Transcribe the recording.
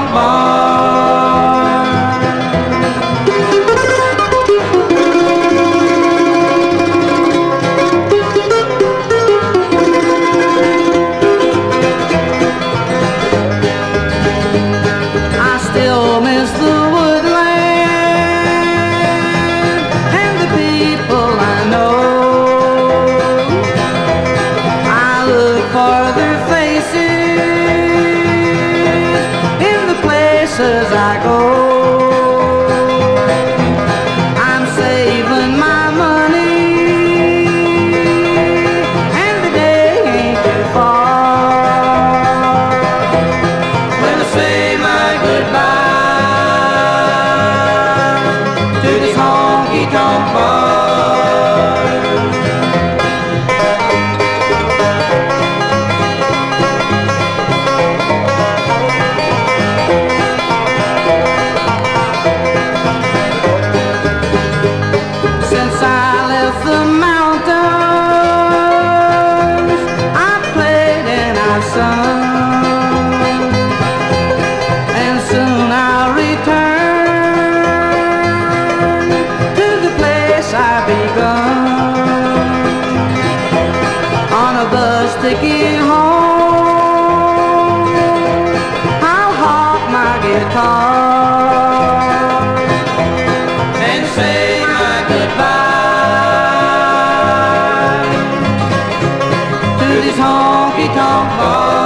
honky-tonk barn. I still miss the woodland and the people I know. I look for their faces in the places I go. I'm saving my money and the day ain't too far when I say my goodbye to this honky-tonk bar. Since I left the mountains, I've played and I've sung, and soon I'll return to the place I begun. On a bus ticket home, I'll hawk my guitar and say my goodbye to this honky-tonk bar.